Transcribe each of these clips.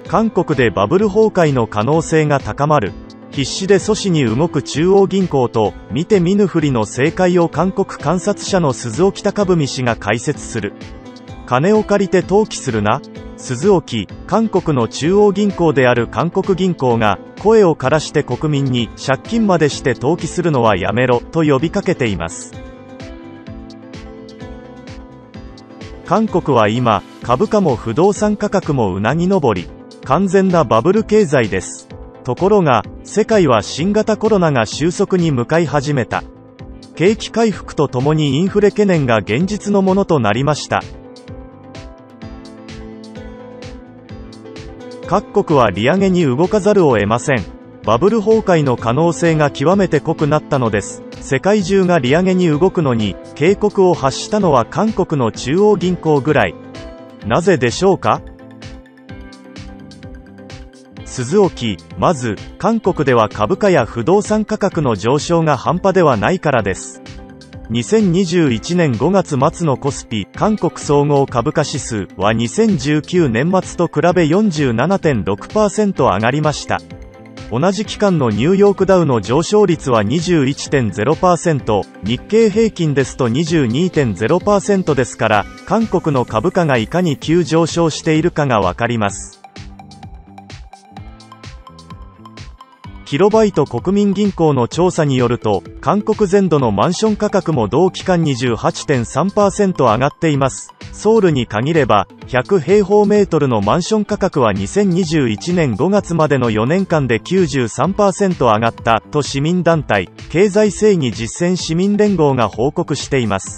韓国でバブル崩壊の可能性が高まる。必死で阻止に動く中央銀行と、見て見ぬふりの政界を韓国観察者の鈴木貴文氏が解説する。金を借りて投機するな。鈴木、韓国の中央銀行である韓国銀行が、声を枯らして国民に借金までして投機するのはやめろ、と呼びかけています。韓国は今、株価も不動産価格もうなぎ登り、完全なバブル経済です。ところが、世界は新型コロナが収束に向かい始めた。景気回復とともにインフレ懸念が現実のものとなりました。各国は利上げに動かざるを得ません。バブル崩壊の可能性が極めて濃くなったのです。世界中が利上げに動くのに、警告を発したのは韓国の中央銀行ぐらい。なぜでしょうか？鈴木、まず、韓国では株価や不動産価格の上昇が半端ではないからです。2021年5月末のコスピ、韓国総合株価指数は2019年末と比べ 47.6% 上がりました。同じ期間のニューヨークダウの上昇率は 21.0%、日経平均ですと 22.0% ですから、韓国の株価がいかに急上昇しているかがわかります。キロバイト国民銀行の調査によると、韓国全土のマンション価格も同期間 28.3% 上がっています。ソウルに限れば、100平方メートルのマンション価格は2021年5月までの4年間で 93% 上がったと市民団体、経済正義実践市民連合が報告しています。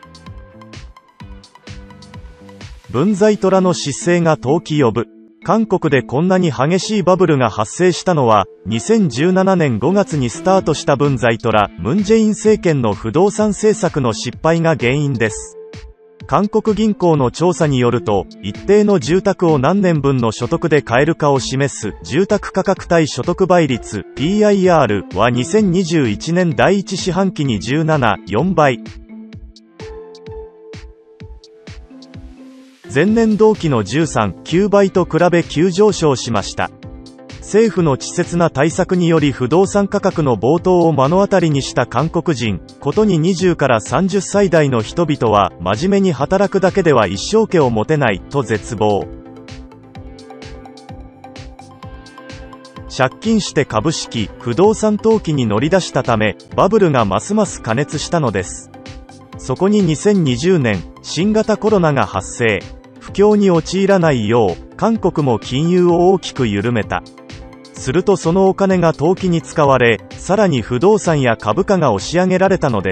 文在寅の失勢が投機呼ぶ。韓国でこんなに激しいバブルが発生したのは、2017年5月にスタートした文在寅・ムン・ジェイン政権の不動産政策の失敗が原因です。韓国銀行の調査によると、一定の住宅を何年分の所得で買えるかを示す住宅価格対所得倍率 PIR は2021年第1四半期に 17.4 倍。前年同期の 13.9 倍と比べ急上昇しました。政府の稚拙な対策により不動産価格の暴騰を目の当たりにした韓国人、ことに20から30歳代の人々は真面目に働くだけでは一生家を持てないと絶望。借金して株式、不動産投機に乗り出したため、バブルがますます過熱したのです。そこに2020年、新型コロナが発生。不況に陥らないよう、韓国も金融を大きく緩めた。するとそのお金が投機に使われ、さらに不動産や株価が押し上げられたのです。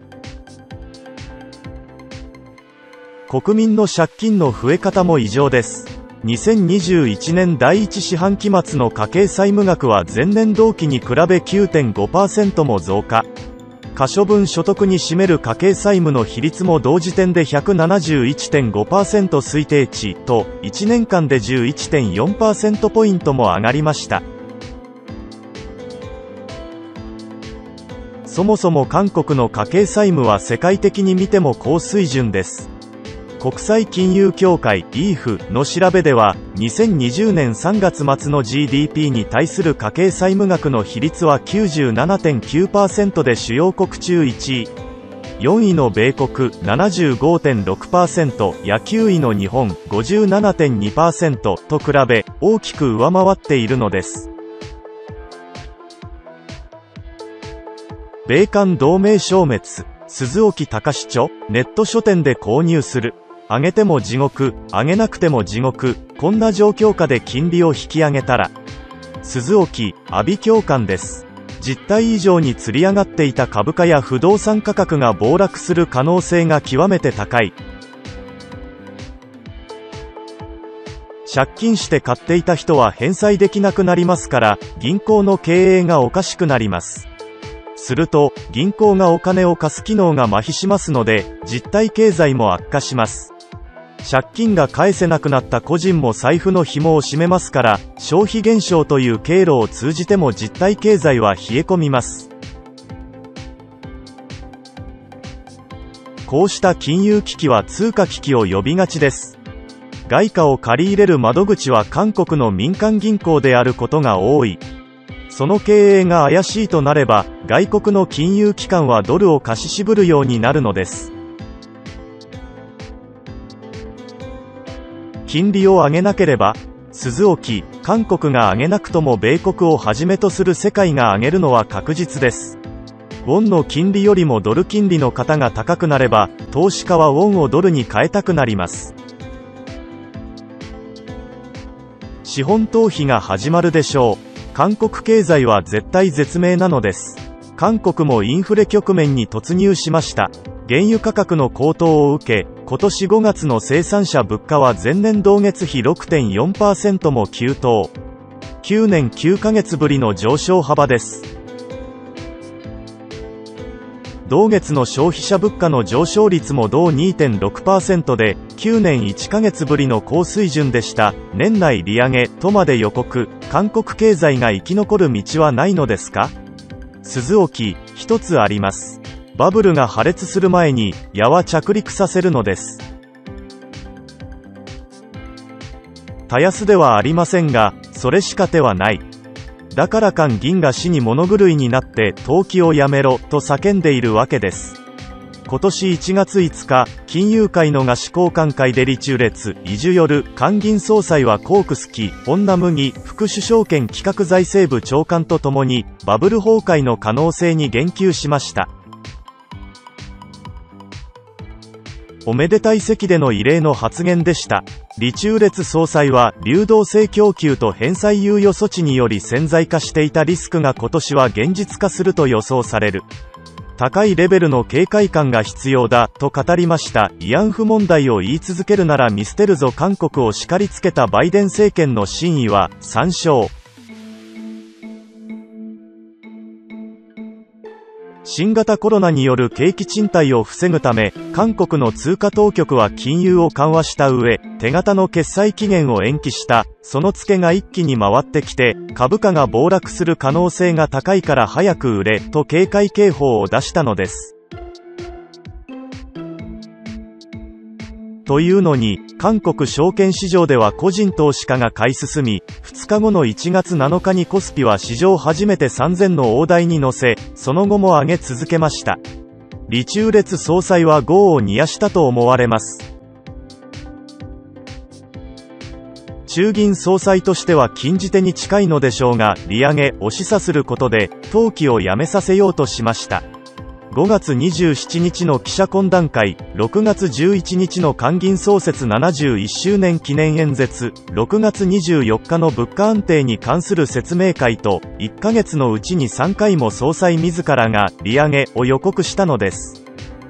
国民の借金の増え方も異常です。2021年第1四半期末の家計債務額は前年同期に比べ 9.5% も増加。可処分所得に占める家計債務の比率も同時点で 171.5% 推定値と、1年間で 11.4% ポイントも上がりました。そもそも韓国の家計債務は世界的に見ても高水準です。国際金融協会 IF の調べでは、2020年3月末の GDP に対する家計債務額の比率は 97.9% で主要国中1位。4位の米国 75.6% や9位の日本 57.2% と比べ、大きく上回っているのです。米韓同盟消滅、鈴木隆著、ネット書店で購入する。上げても地獄、上げなくても地獄、こんな状況下で金利を引き上げたら。鈴木、阿鼻教官です。実態以上に釣り上がっていた株価や不動産価格が暴落する可能性が極めて高い。借金して買っていた人は返済できなくなりますから、銀行の経営がおかしくなります。すると、銀行がお金を貸す機能が麻痺しますので、実体経済も悪化します。借金が返せなくなった個人も財布の紐を締めますから、消費減少という経路を通じても実体経済は冷え込みます。こうした金融危機は通貨危機を呼びがちです。 外貨を借り入れる窓口は韓国の民間銀行であることが多い。その経営が怪しいとなれば、外国の金融機関はドルを貸し渋るようになるのです。金利を上げなければ、据え置き、韓国が上げなくとも米国をはじめとする世界が上げるのは確実です。ウォンの金利よりもドル金利の方が高くなれば、投資家はウォンをドルに変えたくなります。資本逃避が始まるでしょう。韓国経済は絶体絶命なのです。韓国もインフレ局面に突入しました。原油価格の高騰を受け、今年5月の生産者物価は前年同月比 6.4% も急騰。9年9ヶ月ぶりの上昇幅です。同月の消費者物価の上昇率も同 2.6% で、9年1ヶ月ぶりの高水準でした。年内利上げとまで予告。韓国経済が生き残る道はないのですか？据え置き、一つあります。バブルが破裂する前に矢は着陸させるのです。たやすではありませんが、それしか手はない。だから韓銀が死に物狂いになって投機をやめろと叫んでいるわけです。今年1月5日、金融界の賀詞交換会でリチュレツ・イジュヨル韓銀総裁はコークスキ・ホンナムギ副首相兼企画財政部長官とともにバブル崩壊の可能性に言及しました。おめでたい席での異例の発言でした。リチューレツ総裁は流動性供給と返済猶予措置により潜在化していたリスクが今年は現実化すると予想される。高いレベルの警戒感が必要だと語りました。慰安婦問題を言い続けるなら見捨てるぞ韓国を叱りつけたバイデン政権の真意は参照。新型コロナによる景気沈滞を防ぐため、韓国の通貨当局は金融を緩和した上、手形の決済期限を延期した。そのツケが一気に回ってきて、株価が暴落する可能性が高いから早く売れと警戒警報を出したのです。というのに、韓国証券市場では個人投資家が買い進み、2日後の1月7日にコスピは史上初めて3000の大台に乗せ、その後も上げ続けました。リチューレツ総裁は業を煮やしたと思われます。中銀総裁としては禁じ手に近いのでしょうが、利上げを示唆することで、投機をやめさせようとしました。5月27日の記者懇談会、6月11日の韓銀創設71周年記念演説、6月24日の物価安定に関する説明会と、1ヶ月のうちに3回も総裁自らが利上げを予告したのです。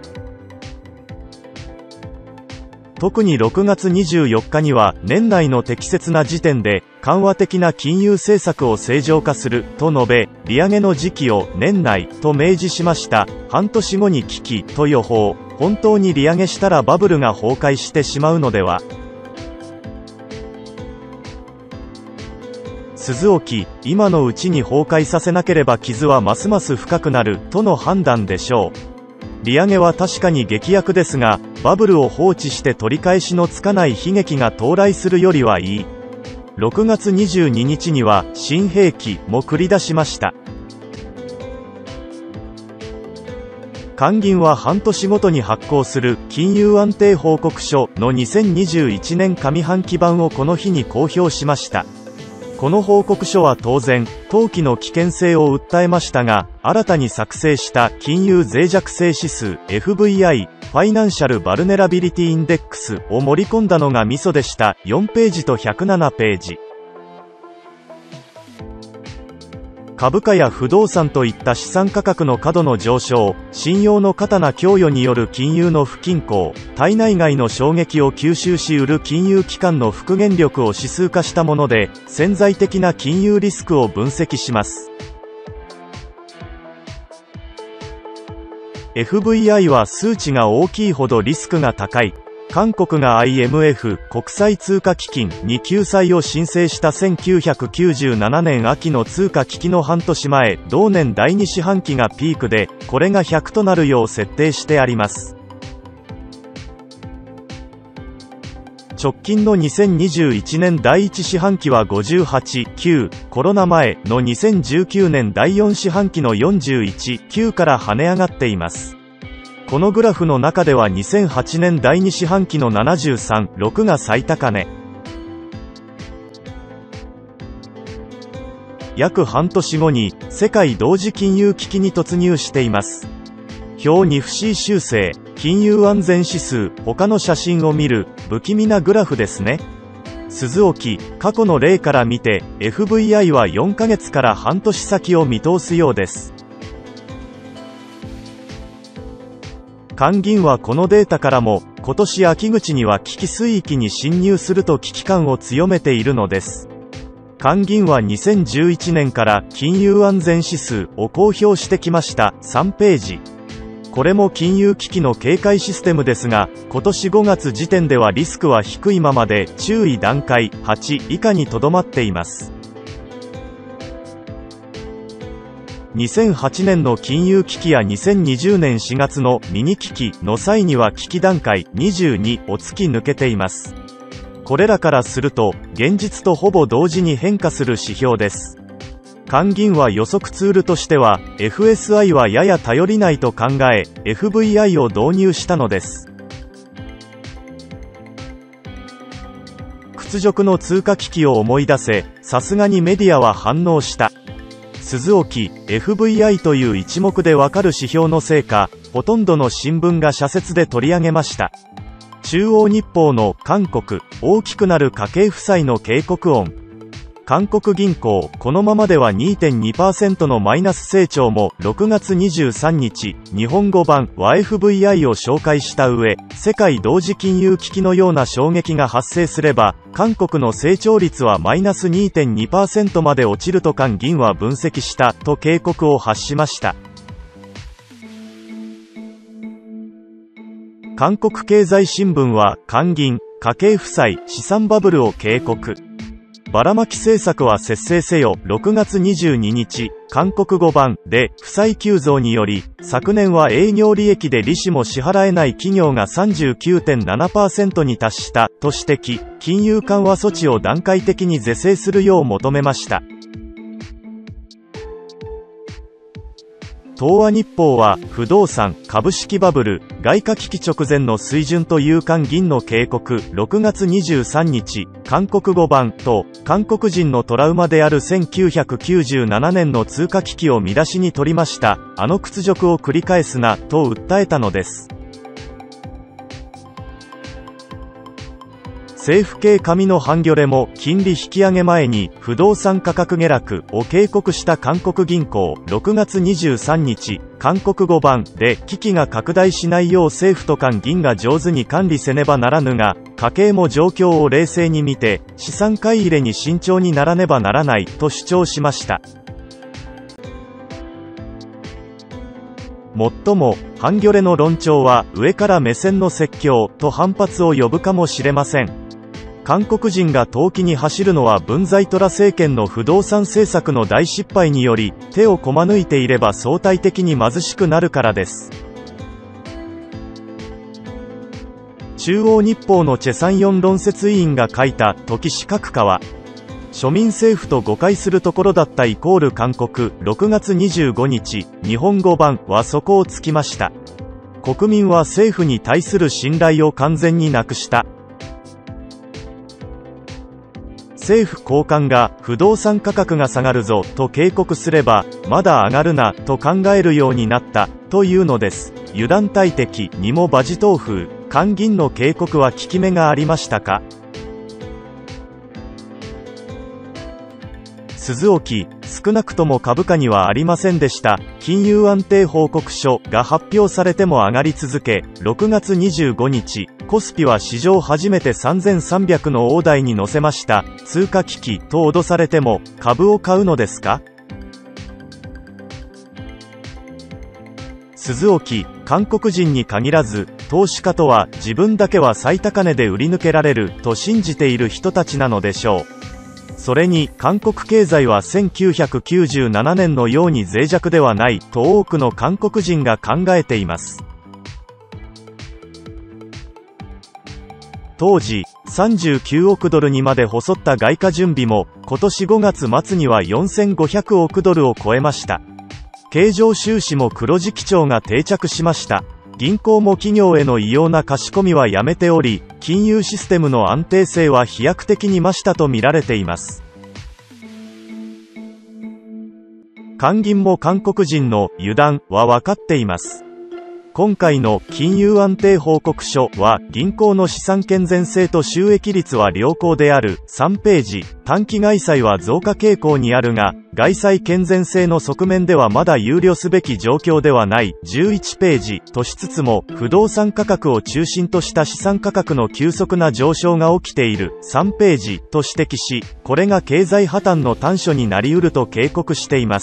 特に6月24日には年内の適切な時点で緩和的な金融政策を正常化すると述べ、利上げの時期を年内と明示しました。半年後に危機と予報。本当に利上げしたらバブルが崩壊してしまうのでは。据え置き、今のうちに崩壊させなければ傷はますます深くなるとの判断でしょう。利上げは確かに劇薬ですが、バブルを放置して取り返しのつかない悲劇が到来するよりはいい。6月22日には新兵器も繰り出しました。韓銀は半年ごとに発行する金融安定報告書の2021年上半期版をこの日に公表しました。この報告書は当然、投機の危険性を訴えましたが、新たに作成した金融脆弱性指数 FVI、ファイナンシャルバルネラビリティインデックスを盛り込んだのがミソでした。4ページと107ページ。株価や不動産といった資産価格の過度の上昇、信用の過多な供与による金融の不均衡、体内外の衝撃を吸収し売る金融機関の復元力を指数化したもので、潜在的な金融リスクを分析します。FVI は数値が大きいほどリスクが高い。韓国が IMF 国際通貨基金に救済を申請した1997年秋の通貨危機の半年前、同年第2四半期がピークで、これが100となるよう設定してあります。 直近の2021年第1四半期は58、9、コロナ前の2019年第4四半期の41、9から跳ね上がっています。このグラフの中では2008年第2四半期の73、6が最高値。約半年後に世界同時金融危機に突入しています。表に不思修正、金融安全指数、他の写真を見る、不気味なグラフですね。鈴置、過去の例から見て、FVI は4ヶ月から半年先を見通すようです。韓銀はこのデータからも、今年秋口には危機水域に侵入すると危機感を強めているのです。韓銀は2011年から金融安全指数を公表してきました。3ページ。これも金融危機の警戒システムですが、今年5月時点ではリスクは低いままで注意段階8以下にとどまっています。2008年の金融危機や2020年4月のミニ危機の際には危機段階22を突き抜けています。これらからすると、現実とほぼ同時に変化する指標です。韓銀は予測ツールとしては、FSI はやや頼りないと考え、FVI を導入したのです。屈辱の通貨危機を思い出せ、さすがにメディアは反応した。鈴置、FVI という一目でわかる指標のせいか、ほとんどの新聞が社説で取り上げました。中央日報の韓国、大きくなる家計負債の警告音。韓国銀行、このままでは 2.2% のマイナス成長も6月23日、日本語版は FVI を紹介した上、世界同時金融危機のような衝撃が発生すれば、韓国の成長率はマイナス 2.2% まで落ちると韓銀は分析したと警告を発しました。韓国経済新聞は韓銀、家計負債、資産バブルを警告。ばらまき政策は節制せよ。6月22日、韓国語版で負債急増により、昨年は営業利益で利子も支払えない企業が 39.7% に達したと指摘、金融緩和措置を段階的に是正するよう求めました。東亜日報は不動産、株式バブル、外貨危機直前の水準という韓銀の警告。6月23日、韓国語版と韓国人のトラウマである1997年の通貨危機を見出しに取りました。あの屈辱を繰り返すなと訴えたのです。政府系紙のハンギョレも金利引き上げ前に不動産価格下落を警告した韓国銀行。6月23日、韓国語版で危機が拡大しないよう政府と韓銀が上手に管理せねばならぬが、家計も状況を冷静に見て資産買い入れに慎重にならねばならないと主張しました。もっとも、ハンギョレの論調は上から目線の説教と反発を呼ぶかもしれません。韓国人が投機に走るのは文在寅政権の不動産政策の大失敗により、手をこま抜いていれば相対的に貧しくなるからです。中央日報のチェ・サンヨン論説委員が書いた時市閣下は、庶民政府と誤解するところだったイコール韓国。6月25日、日本語版はそこをつきました。国民は政府に対する信頼を完全になくした。政府高官が不動産価格が下がるぞと警告すれば、まだ上がるなと考えるようになったというのです。油断大敵にもバジ豆腐。韓銀の警告は効き目がありましたか？鈴置、少なくとも株価にはありませんでした。金融安定報告書が発表されても上がり続け、6月25日、コスピは史上初めて3300の大台に乗せました。通貨危機と脅されても株を買うのですか？鈴置、韓国人に限らず、投資家とは自分だけは最高値で売り抜けられると信じている人たちなのでしょう。それに韓国経済は1997年のように脆弱ではないと多くの韓国人が考えています。当時、 39億ドルにまで細った外貨準備も、今年5月末には4500億ドルを超えました。経常収支も黒字基調が定着しました。銀行も企業への異様な貸し込みはやめており、金融システムの安定性は飛躍的に増したと見られています。韓銀も韓国人の油断は分かっています。今回の金融安定報告書は、銀行の資産健全性と収益率は良好である3ページ、短期外債は増加傾向にあるが、外債健全性の側面ではまだ憂慮すべき状況ではない11ページとしつつも、不動産価格を中心とした資産価格の急速な上昇が起きている3ページと指摘し、これが経済破綻の端緒になりうると警告しています。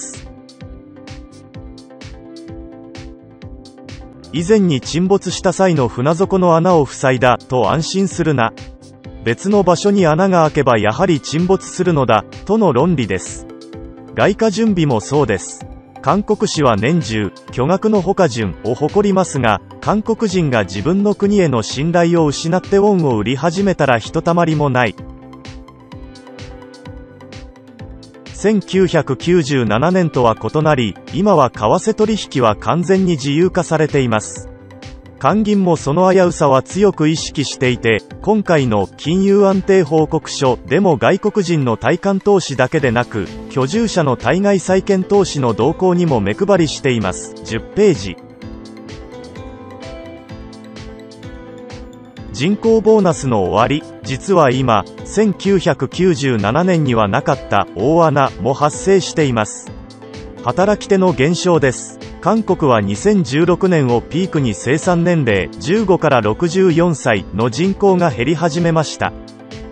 以前に沈没した際の船底の穴を塞いだと安心するな。別の場所に穴が開けばやはり沈没するのだとの論理です。外貨準備もそうです。韓国紙は年中巨額の補準を誇りますが、韓国人が自分の国への信頼を失ってウォンを売り始めたらひとたまりもない。1997年とは異なり、今は為替取引は完全に自由化されています。韓銀もその危うさは強く意識していて、今回の金融安定報告書でも外国人の対韓投資だけでなく、居住者の対外債券投資の動向にも目配りしています。10ページ。人口ボーナスの終わり、実は今、1997年にはなかった大穴も発生しています。働き手の減少です。韓国は2016年をピークに生産年齢15から64歳の人口が減り始めました。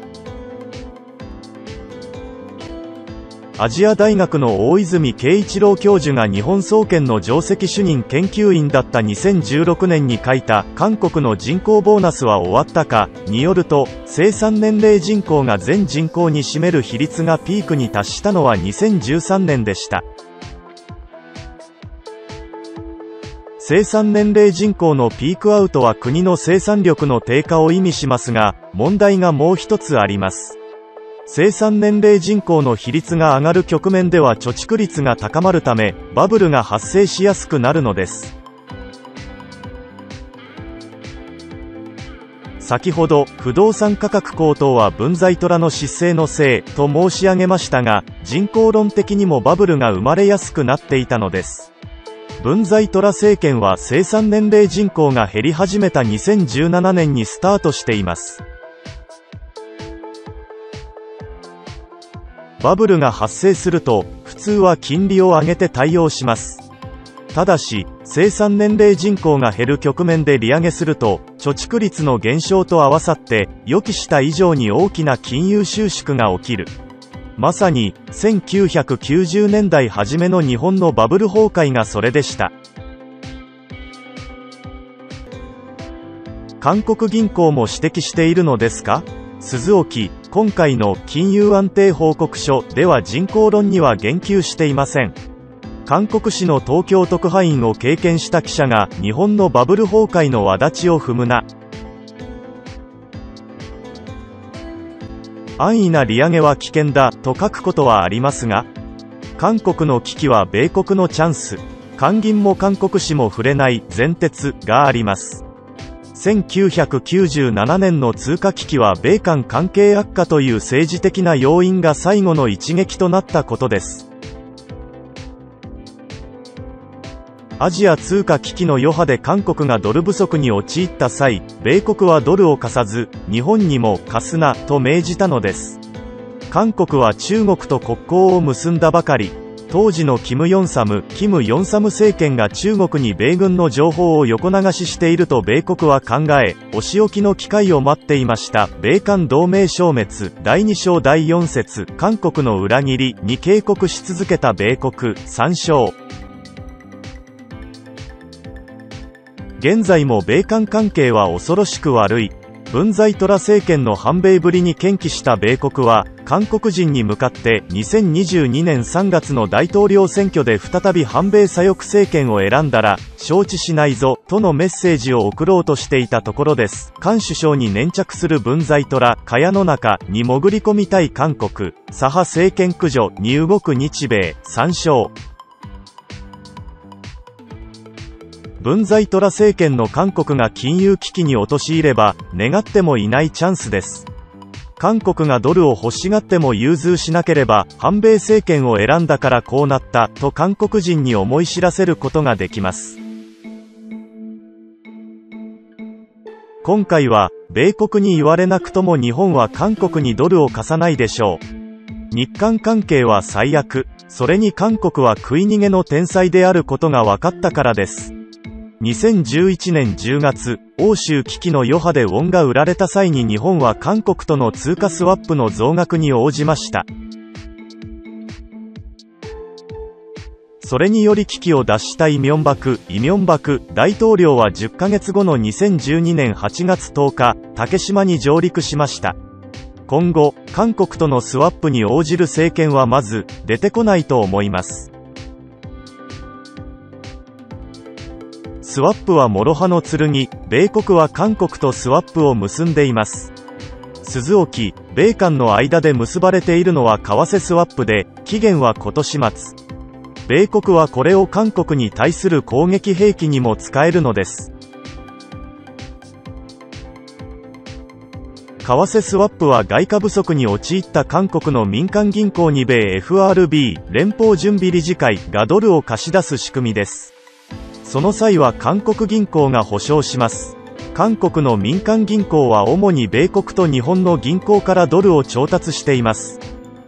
アジア大学の大泉慶一郎教授が日本総研の上席主任研究員だった2016年に書いた韓国の人口ボーナスは終わったかによると、生産年齢人口が全人口に占める比率がピークに達したのは2013年でした。生産年齢人口のピークアウトは国の生産力の低下を意味しますが、問題がもう一つあります。生産年齢人口の比率が上がる局面では貯蓄率が高まるため、バブルが発生しやすくなるのです。先ほど、不動産価格高騰は文在寅の失勢のせいと申し上げましたが、人口論的にもバブルが生まれやすくなっていたのです。文在寅政権は生産年齢人口が減り始めた2017年にスタートしています。バブルが発生すると、普通は金利を上げて対応します。ただし、生産年齢人口が減る局面で利上げすると、貯蓄率の減少と合わさって、予期した以上に大きな金融収縮が起きる。まさに、1990年代初めの日本のバブル崩壊がそれでした。韓国銀行も指摘しているのですか？鈴沖、今回の金融安定報告書では人口論には言及していません。韓国紙の東京特派員を経験した記者が日本のバブル崩壊の轍を踏むな。安易な利上げは危険だと書くことはありますが、韓国の危機は米国のチャンス。韓銀も韓国紙も触れない前鉄があります。1997年の通貨危機は米韓関係悪化という政治的な要因が最後の一撃となったことです。アジア通貨危機の余波で韓国がドル不足に陥った際、米国はドルを貸さず、日本にも貸すなと命じたのです。韓国は中国と国交を結んだばかり。当時のキム・ヨンサム政権が中国に米軍の情報を横流ししていると米国は考え、お仕置きの機会を待っていました。米韓同盟消滅、第2章第4節、韓国の裏切りに警告し続けた米国、参照。現在も米韓関係は恐ろしく悪い。 文在寅政権の反米ぶりに堅気した米国は、韓国人に向かって2022年3月の大統領選挙で再び反米左翼政権を選んだら、承知しないぞ、とのメッセージを送ろうとしていたところです。韓首相に粘着する文在寅、蚊帳の中に潜り込みたい韓国、左派政権駆除に動く日米、参照。文在寅政権の韓国が金融危機に陥れば、願ってもいないチャンスです。韓国がドルを欲しがっても融通しなければ、反米政権を選んだからこうなった、と韓国人に思い知らせることができます。今回は、米国に言われなくとも日本は韓国にドルを貸さないでしょう。日韓関係は最悪、それに韓国は食い逃げの天才であることが分かったからです。2011年10月、欧州危機の余波でウォンが売られた際に日本は韓国との通貨スワップの増額に応じました。それにより危機を脱したイ・ミョンバク大統領は10ヶ月後の2012年8月10日、竹島に上陸しました。今後、韓国とのスワップに応じる政権はまず、出てこないと思います。スワップは諸刃の剣、米国は韓国とスワップを結んでいます。鈴置、米韓の間で結ばれているのは為替スワップで、期限は今年末。米国はこれを韓国に対する攻撃兵器にも使えるのです。為替スワップは外貨不足に陥った韓国の民間銀行に米 FRB、連邦準備理事会がドルを貸し出す仕組みです。その際は韓国銀行が保証します。韓国の民間銀行は主に米国と日本の銀行からドルを調達しています。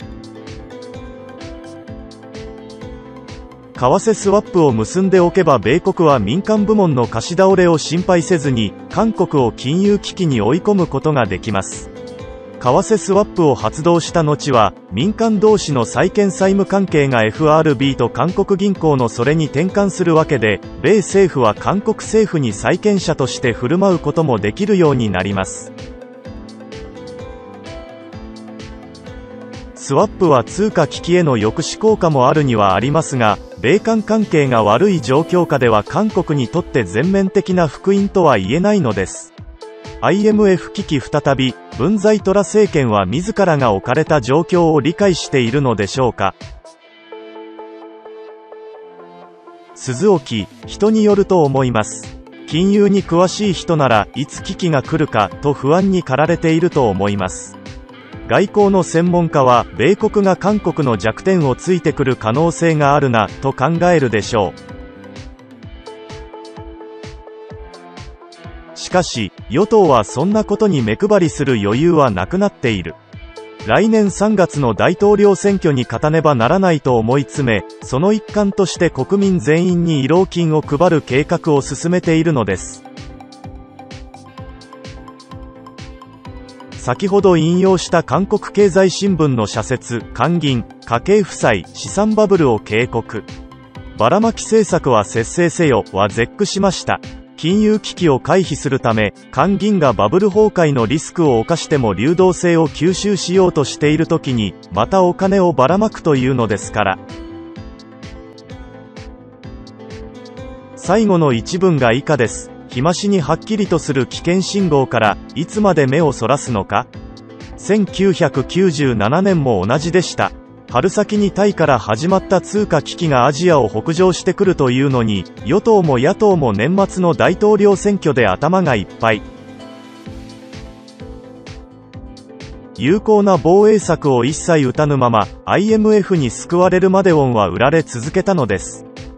為替スワップを結んでおけば米国は民間部門の貸し倒れを心配せずに、韓国を金融危機に追い込むことができます。為替スワップを発動した後は、民間同士の債券債務関係が FRB と韓国銀行のそれに転換するわけで、米政府は韓国政府に債権者として振る舞うこともできるようになります。スワップは通貨危機への抑止効果もあるにはありますが、米韓関係が悪い状況下では韓国にとって全面的な福音とは言えないのです。IMF 危機再び、文在寅政権は自らが置かれた状況を理解しているのでしょうか。鈴置、人によると思います。金融に詳しい人ならいつ危機が来るかと不安に駆られていると思います。外交の専門家は米国が韓国の弱点をついてくる可能性があるなと考えるでしょう。しかし、与党はそんなことに目配りする余裕はなくなっている。来年3月の大統領選挙に勝たねばならないと思い詰め、その一環として国民全員に慰労金を配る計画を進めているのです。先ほど引用した韓国経済新聞の社説、韓銀、家計負債、資産バブルを警告。ばらまき政策は節制せよは絶句しました。金融危機を回避するため、韓銀がバブル崩壊のリスクを冒しても流動性を吸収しようとしている時に、またお金をばらまくというのですから。最後の一文が以下です。日増しにはっきりとする危険信号から、いつまで目をそらすのか。1997年も同じでした。春先にタイから始まった通貨危機がアジアを北上してくるというのに、与党も野党も年末の大統領選挙で頭がいっぱい。有効な防衛策を一切打たぬまま、IMF に救われるまでウォンは売られ続けたのです。